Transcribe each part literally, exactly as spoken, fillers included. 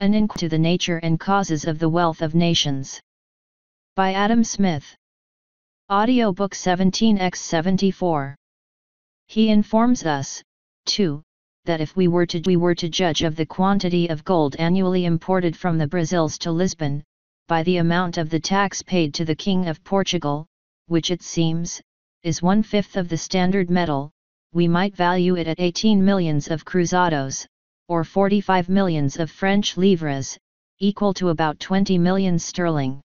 An Inquiry to the Nature and Causes of the Wealth of Nations. By Adam Smith. Audiobook seventeen by seventy-four. He informs us, too, that if we were to we were to judge of the quantity of gold annually imported from the Brazils to Lisbon, by the amount of the tax paid to the King of Portugal, which it seems, is one-fifth of the standard metal, we might value it at eighteen millions of cruzados, or forty-five millions of French livres, equal to about twenty millions sterling.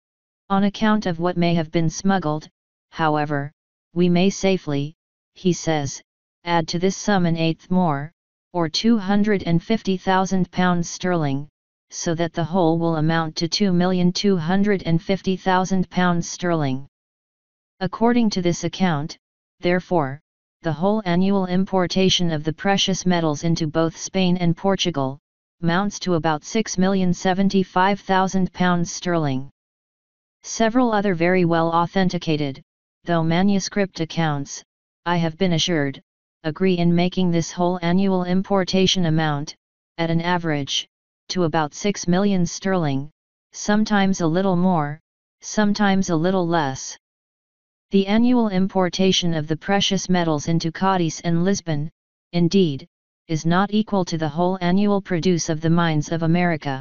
On account of what may have been smuggled, however, we may safely, he says, add to this sum an eighth more, or two hundred fifty thousand pounds sterling, so that the whole will amount to two million two hundred fifty thousand pounds sterling. According to this account, therefore, the whole annual importation of the precious metals into both Spain and Portugal, mounts to about six million seventy-five thousand pounds sterling. Several other very well authenticated, though manuscript accounts, I have been assured, agree in making this whole annual importation amount, at an average, to about six millions sterling, sometimes a little more, sometimes a little less. The annual importation of the precious metals into Cadiz and Lisbon, indeed, is not equal to the whole annual produce of the mines of America.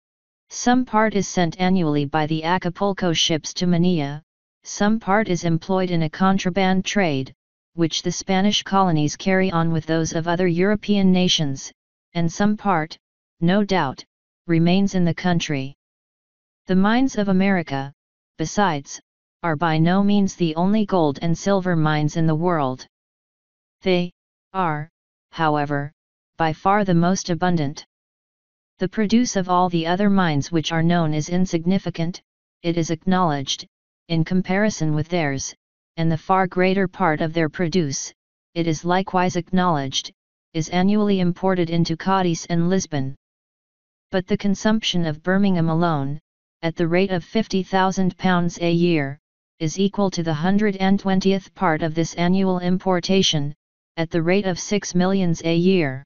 Some part is sent annually by the Acapulco ships to Manila, some part is employed in a contraband trade, which the Spanish colonies carry on with those of other European nations, and some part, no doubt, remains in the country. The mines of America, besides, are by no means the only gold and silver mines in the world. They are, however, by far the most abundant. The produce of all the other mines which are known is insignificant, it is acknowledged, in comparison with theirs, and the far greater part of their produce, it is likewise acknowledged, is annually imported into Cadiz and Lisbon. But the consumption of Birmingham alone, at the rate of fifty thousand pounds a year, is equal to the hundred and twentieth part of this annual importation, at the rate of six millions a year.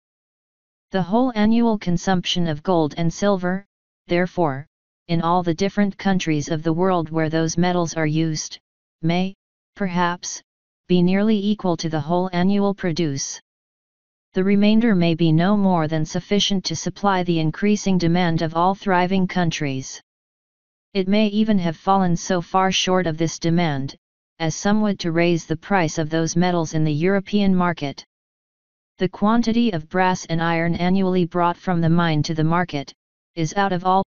The whole annual consumption of gold and silver, therefore, in all the different countries of the world where those metals are used, may, perhaps, be nearly equal to the whole annual produce. The remainder may be no more than sufficient to supply the increasing demand of all thriving countries. It may even have fallen so far short of this demand, as somewhat to raise the price of those metals in the European market. The quantity of brass and iron annually brought from the mine to the market, is out of all